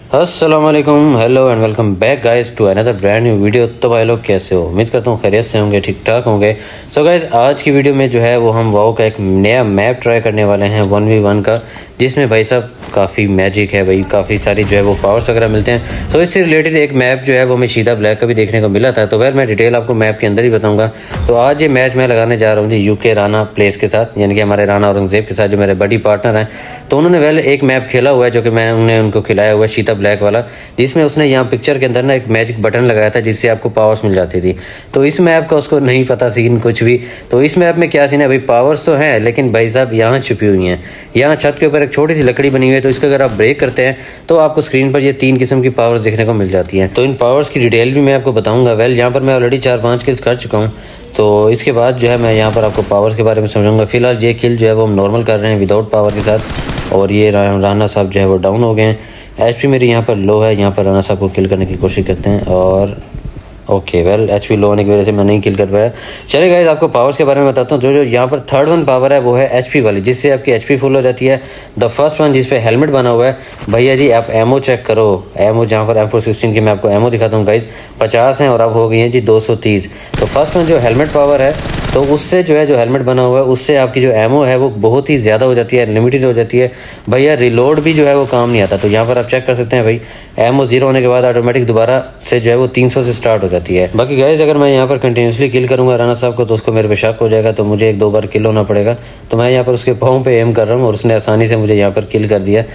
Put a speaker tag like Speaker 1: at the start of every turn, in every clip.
Speaker 1: अस्सलाम वालेकुम, hello and welcome back guys to another brand new video. तो भाई लोग कैसे हो? उम्मीद करता हूँ खैरियत से होंगे, ठीक ठाक होंगे। सो गाइस आज की वीडियो में जो है वो हम वाओ का एक नया मैप ट्राई करने वाले हैं 1v1 का, जिसमें भाई साहब काफ़ी मैजिक है भाई, काफ़ी सारी जो है वो पावर्स वगैरह मिलते हैं। तो इससे रिलेटेड एक मैप जो है वो हमें शीदा ब्लैक का भी देखने को मिला था। तो वैर मैं डिटेल आपको मैप के अंदर ही बताऊँगा। तो आज ये मैच मैं लगाने जा रहा हूँ जी यूके राना प्लेस के साथ, यानी कि हमारे राना औरंगजेब के साथ जो मेरे बड़ी पार्टनर हैं। तो उन्होंने वेल एक मैप खेला हुआ है जो कि मैंने उनको खिलाया हुआ है, शीदा ब्लैक वाला, जिसमें उसने यहाँ पिक्चर के अंदर ना एक मैजिक बटन लगाया था जिससे आपको पावर्स मिल जाती थी। तो इस मैप का उसको नहीं पता सीन कुछ भी। तो इस मैप में क्या सीन है भाई, पावर्स तो हैं लेकिन भाई साहब यहाँ छुपी हुई हैं। यहाँ छत के ऊपर एक छोटी सी लकड़ी बनी हुई है, तो इसका अगर आप ब्रेक करते हैं तो आपको स्क्रीन पर ये 3 किस्म की पावर्स देखने को मिल जाती हैं। तो इन पावर्स की डिटेल भी मैं आपको बताऊंगा। वेल यहाँ पर मैं ऑलरेडी 4-5 किल्स कर चुका हूँ, तो इसके बाद जो है मैं यहाँ पर आपको पावर्स के बारे में समझाऊंगा। फिलहाल ये किल जो है वो हम नॉर्मल कर रहे हैं विदाउट पावर के साथ, और ये राना साहब जो है वो डाउन हो गए हैं। एचपी मेरी यहाँ पर लो है, यहाँ पर राना साहब को किल करने की कोशिश करते हैं और ओके वेल एचपी लो होने की वजह से मैं नहीं किल कर पाया। चलिए गाइस आपको पावर्स के बारे में बताता हूँ। जो यहाँ पर थर्ड वन पावर है वो है एचपी वाली, जिससे आपकी एचपी फुल हो जाती है। द फर्स्ट वन जिस पे हेलमेट बना हुआ है, भैया जी आप एमओ चेक करो। एमओ जहाँ पर M416 की मैं आपको एमओ दिखाता हूँ गाइस, 50 हैं और अब हो गई हैं जी 230। तो फर्स्ट वन जो हेलमेट पावर है, तो उससे जो है जो हेलमेट बना हुआ है उससे आपकी जो एमओ है वो बहुत ही ज़्यादा हो जाती है, लिमिटेड हो जाती है भैया। रिलोड भी जो है वो काम नहीं आता। तो यहाँ पर आप चेक कर सकते हैं भाई, एमओ 0 होने के बाद ऑटोमेटिक दोबारा से जो है वो 300 से स्टार्ट हो जाती है। बाकी गाइस अगर मैं यहाँ पर कंटिन्यूसली किल करूँगा राना साहब को तो उसको मेरे पे शक हो जाएगा, तो मुझे 1-2 बार किल होना पड़ेगा। तो मैं यहाँ पर उसके पाँव पे एम कर रहा हूँ और उसने आसानी से मुझे यहाँ पर किल कर दिया।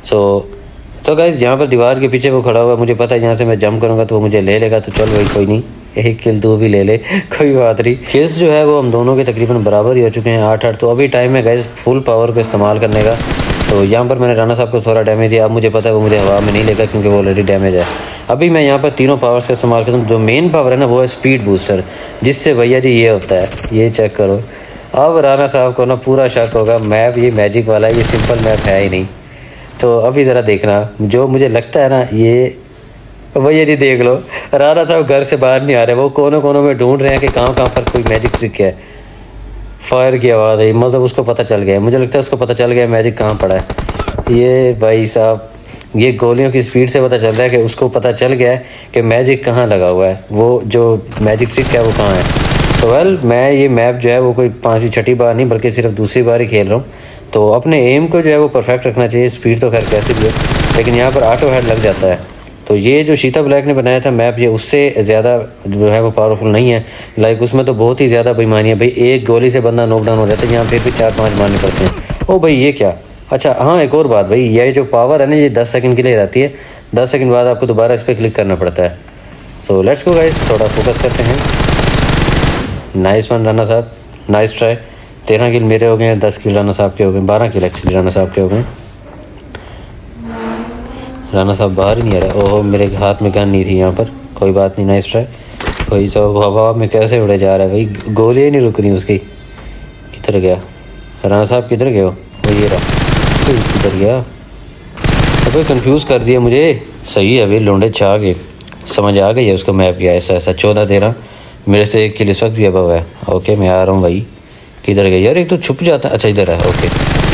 Speaker 1: तो गाइस यहाँ पर दीवार के पीछे वो खड़ा हुआ है, मुझे पता है यहाँ से मैं जंप करूँगा तो वो मुझे ले लेगा। तो चल भाई कोई नहीं, एक किल तू भी ले ले, कोई बात नहीं। किल्स जो है वो हम दोनों के तकरीबन बराबर ही हो चुके हैं, 8-8। तो अभी टाइम है गाइस फुल पावर को इस्तेमाल करने का। तो यहाँ पर मैंने राना साहब को थोड़ा डैमेज दिया। अब मुझे पता है वो मुझे हवा में नहीं लेगा क्योंकि वो ऑलरेडी डैमेज है। अभी मैं यहाँ पर तीनों पावर से इस्तेमाल करता हूँ। जो मेन पावर है ना वो है स्पीड बूस्टर, जिससे भैया जी ये होता है, ये चेक करो। अब राना साहब को ना पूरा शक होगा मैप ये मैजिक वाला है, ये सिंपल मैप है ही नहीं। तो अभी ज़रा देखना, जो मुझे लगता है ना ये भैया जी देख लो, राना साहब घर से बाहर नहीं आ रहे, वो कोनों कोनों में ढूंढ रहे हैं कि कहाँ कहाँ पर कोई मैजिक ट्रिक है। फायर की आवाज़ आई, मतलब उसको पता चल गया, मुझे लगता है उसको पता चल गया मैजिक कहाँ पड़ा है। ये भाई साहब ये गोलियों की स्पीड से पता चल रहा है कि उसको पता चल गया है कि मैजिक कहाँ लगा हुआ है, वो जो मैजिक ट्रिक है वो कहाँ है। तो वेल मैं ये मैप जो है वो कोई 5वीं-6ठी बार नहीं बल्कि सिर्फ दूसरी बार ही खेल रहा हूँ। तो अपने एम को जो है वो परफेक्ट रखना चाहिए। स्पीड तो खैर कैसे भी हो, लेकिन यहाँ पर ऑटो हेड लग जाता है। तो ये जो शीदा ब्लैक ने बनाया था मैप, ये उससे ज़्यादा जो है वो पावरफुल नहीं है। लाइक उसमें तो बहुत ही ज़्यादा बेईमानी है भाई, एक गोली से बंदा नॉकडाउन हो जाता है, यहाँ फिर भी 4-5 मारने पड़ते हैं। ओ भाई ये क्या, अच्छा हाँ एक और बात भाई, ये जो पावर है ना ये 10 सेकंड के लिए रहती है। 10 सेकंड बाद आपको दोबारा इस पर क्लिक करना पड़ता है। सो लेट्स गो गाइस, थोड़ा फोकस करते हैं। नाइस वन राना साहब, नाइस ट्राई। 13 किल मेरे हो गए हैं, 10 किल राना साहब के हो गए, 12 किल एक्चुअली राना साहब के हो गए। राना साहब बाहर ही नहीं आ रहा। ओहो मेरे हाथ में गन नहीं थी यहाँ पर, कोई बात नहीं, नाइस ट्राई। कोई सब हवा में कैसे उड़े जा रहा है भाई, गोलियाँ नहीं रुक रही उसकी। किधर गया राना साहब, किधर गए हो? वो ये रहा, किधर गया? अबे कंफ्यूज कर दिया मुझे। सही है अभी लोंडे छा गए, समझ आ गई है उसको मैप किया ऐसा ऐसा। 14-13 मेरे से 1 किल इस वक्त भी अब है। ओके मैं आ रहा हूँ भाई। किधर गए यार, एक तो छुप जाता है। अच्छा इधर है, ओके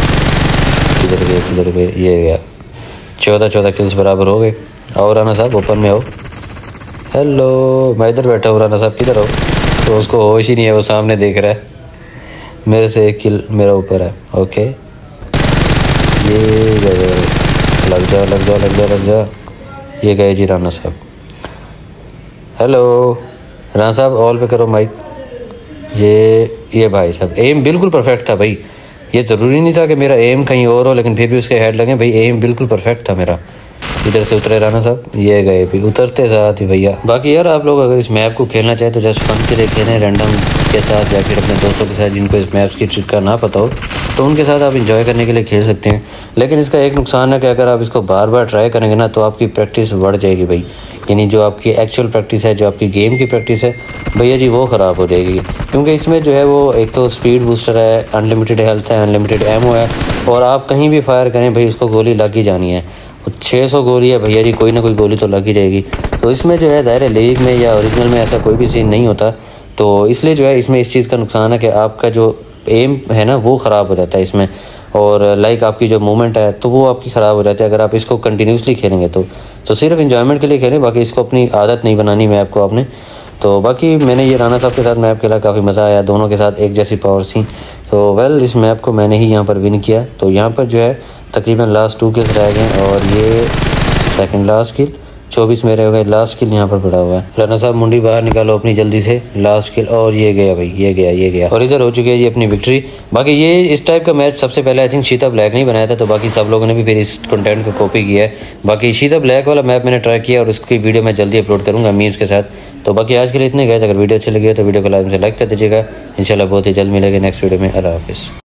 Speaker 1: किधर गए, ये गया। 14 किल्स बराबर हो गए। आओ राना साहब ओपन में आओ। हेलो मैं इधर बैठा हूँ, राना साहब किधर हो? तो उसको होश ही नहीं है, वो सामने देख रहा है। मेरे से 1 किल मेरा ऊपर है। ओके ये गए, लग जा। ये गए जी राना साहब। हेलो राना साहब ऑल पे करो माइक। ये भाई साहब एम बिल्कुल परफेक्ट था भाई, ये ज़रूरी नहीं था कि मेरा एम कहीं और हो, लेकिन फिर भी उसके हेड लगे भाई, एम बिल्कुल परफेक्ट था मेरा। इधर से उतरे राना साहब, ये गए भी उतरते साथ ही भैया। बाकी यार आप लोग अगर इस मैप को खेलना चाहें तो जस्ट फन के लिए खेलें, रैंडम के साथ या फिर अपने दोस्तों के साथ जिनको इस मैप्स की ट्रिक का ना पता हो, तो उनके साथ आप इंजॉय करने के लिए खेल सकते हैं। लेकिन इसका एक नुकसान है कि अगर आप इसको बार बार ट्राई करेंगे ना तो आपकी प्रैक्टिस बढ़ जाएगी भाई, यानी जो आपकी एक्चुअल प्रैक्टिस है, जो आपकी गेम की प्रैक्टिस है भैया जी वो ख़राब हो जाएगी। क्योंकि इसमें जो है वो एक तो स्पीड बूस्टर है, अनलिमिटेड हेल्थ है, अनलिमिटेड एमओ है, और आप कहीं भी फायर करें भाई उसको गोली लग ही जानी है। 600 गोली है भैया जी, कोई ना कोई गोली तो लग ही जाएगी। तो इसमें जो है ज़ाहिर है लीग में या ओरिजिनल में ऐसा कोई भी सीन नहीं होता। तो इसलिए जो है इसमें इस चीज़ का नुकसान है कि आपका जो एम है ना वो ख़राब हो जाता है इसमें। और लाइक आपकी जो मूवमेंट है तो वो आपकी ख़राब हो जाती है अगर आप इसको कंटिन्यूसली खेलेंगे तो सिर्फ इन्जॉयमेंट के लिए खेलें, बाकी इसको अपनी आदत नहीं बनानी मैप को आपने। तो बाकी मैंने ये राना साहब के साथ मैप खेला, काफ़ी मज़ा आया, दोनों के साथ एक जैसी पावर्स थी। तो वेल इस मैप को मैंने ही यहाँ पर विन किया। तो यहाँ पर जो है तकरीबन लास्ट 2 किल्स रह गए और ये सेकंड लास्ट किल, 24 मेरे हो गए। लास्ट किल यहाँ पर पड़ा हुआ है। राना साहब मुंडी बाहर निकालो अपनी जल्दी से, लास्ट किल, और ये गया भाई, ये गया और इधर हो चुकी है ये अपनी विक्ट्री। बाकी ये इस टाइप का मैच सबसे पहले आई थिंक शीता ब्लैक ने बनाया था, तो बाकी सब लोगों ने भी फिर इस कंटेंट को कॉपी किया है। बाकी शीता ब्लैक वाला मैप मैंने ट्राई किया और उसकी वीडियो मैं जल्दी अपलोड करूँगा मीम्स के साथ। तो बाकी आज के लिए इतने गए। अगर वीडियो अच्छी लगी है तो वीडियो को लाइक से लाइक कर दीजिएगा। इंशाल्लाह बहुत ही जल्द मिलेंगे नेक्स्ट वीडियो में। अल्लाह हाफिज़।